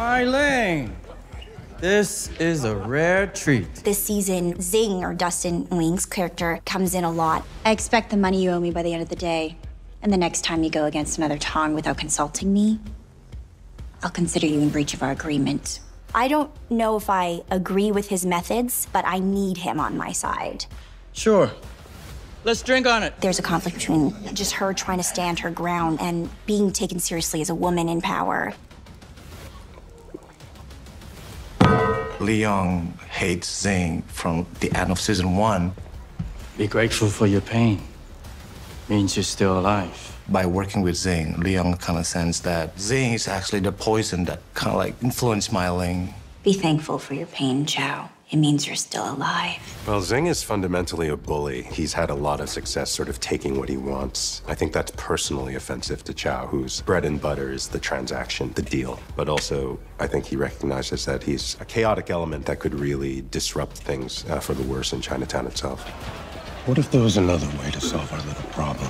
Eileen, this is a rare treat. This season, Zing, or Dustin Nguyen's character, comes in a lot. I expect the money you owe me by the end of the day. And the next time you go against another Tong without consulting me, I'll consider you in breach of our agreement. I don't know if I agree with his methods, but I need him on my side. Sure. Let's drink on it. There's a conflict between just her trying to stand her ground and being taken seriously as a woman in power. Leon hates Zing from the end of season 1. Be grateful for your pain. Means you're still alive. By working with Zing, Leon kind of sensed that Zing is actually the poison that kind of like influenced Eileen. Be thankful for your pain, Chow. It means you're still alive. Well, Zing is fundamentally a bully. He's had a lot of success sort of taking what he wants. I think that's personally offensive to Chow, whose bread and butter is the transaction, the deal. But also, I think he recognizes that he's a chaotic element that could really disrupt things for the worse in Chinatown itself. What if there was another way to solve our little problem?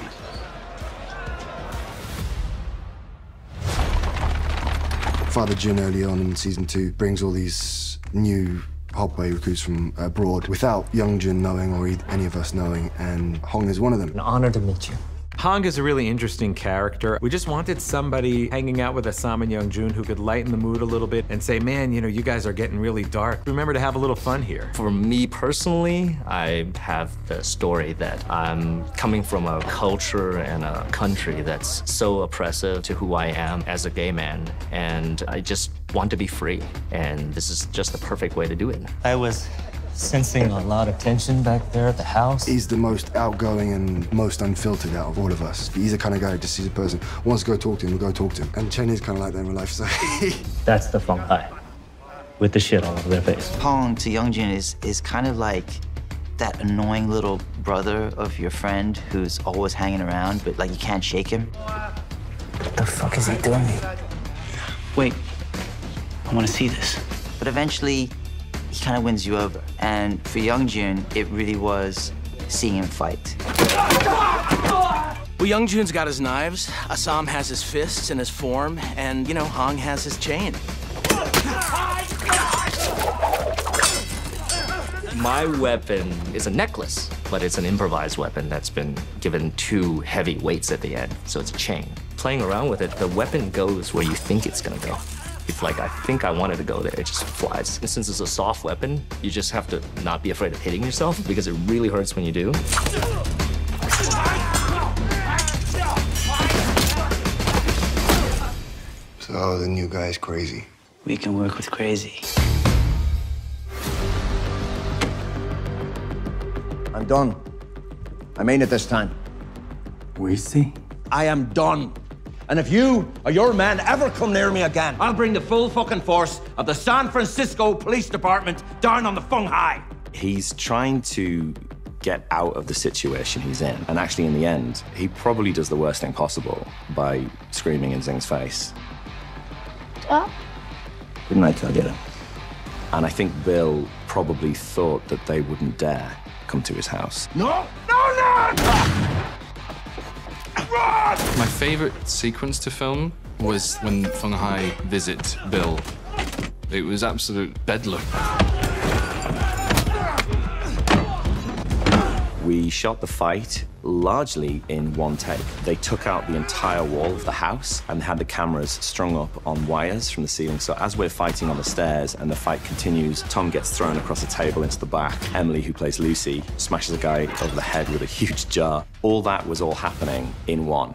Father Jin early on in season 2 brings all these new Hop Wei recruits from abroad without Young Jin knowing or any of us knowing, and Hong is one of them. An honor to meet you. Hong is a really interesting character. We just wanted somebody hanging out with Ah Sahm and Young Jun who could lighten the mood a little bit and say, man, you know, you guys are getting really dark. Remember to have a little fun here. For me personally, I have the story that I'm coming from a culture and a country that's so oppressive to who I am as a gay man, and I just want to be free, and this is just the perfect way to do it. I was sensing a lot of tension back there at the house. He's the most outgoing and most unfiltered out of all of us. He's the kind of guy who just sees a person, wants to go talk to him, we'll go talk to him. And Cheng is kind of like that in real life, so... That's the Feng Hai, with the shit all over their face. Hong to Youngjin is kind of like that annoying little brother of your friend who's always hanging around, but like you can't shake him. What the fuck is he doing? Wait, I want to see this. But eventually, he kind of wins you over. And for Youngjun, it really was seeing him fight. Well, Youngjun's got his knives, Ah Sahm has his fists and his form, and, you know, Hong has his chain. My weapon is a necklace, but it's an improvised weapon that's been given 2 heavy weights at the end, so it's a chain. Playing around with it, the weapon goes where you think it's gonna go. If, like, I think I wanted to go there, it just flies. And since it's a soft weapon, you just have to not be afraid of hitting yourself, because it really hurts when you do. So the new guy is crazy. We can work with crazy. I'm done. I mean it this time. We see. I am done. And if you or your men ever come near me again, I'll bring the full fucking force of the San Francisco Police Department down on the Feng Hai. He's trying to get out of the situation he's in. And actually, in the end, he probably does the worst thing possible by screaming in Zing's face. Didn't I tell you? And I think Bill probably thought that they wouldn't dare come to his house. No! No, no! My favorite sequence to film was when Feng Hai visit Bill. It was absolute bedlam. We shot the fight largely in one take. They took out the entire wall of the house and had the cameras strung up on wires from the ceiling. So as we're fighting on the stairs and the fight continues, Tom gets thrown across the table into the back. Emily, who plays Lucy, smashes a guy over the head with a huge jar. All that was all happening in one.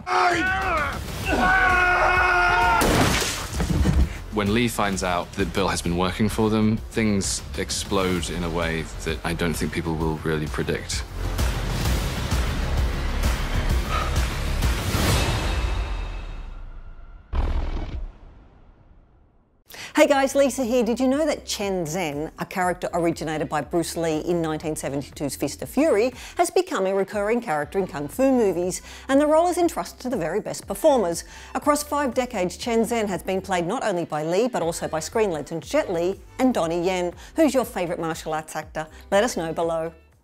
When Lee finds out that Bill has been working for them, things explode in a way that I don't think people will really predict. Hey guys, Lisa here. Did you know that Chen Zhen, a character originated by Bruce Lee in 1972's Fist of Fury, has become a recurring character in Kung Fu movies, and the role is entrusted to the very best performers. Across 5 decades, Chen Zhen has been played not only by Lee, but also by screen legends Jet Li and Donnie Yen. Who's your favourite martial arts actor? Let us know below.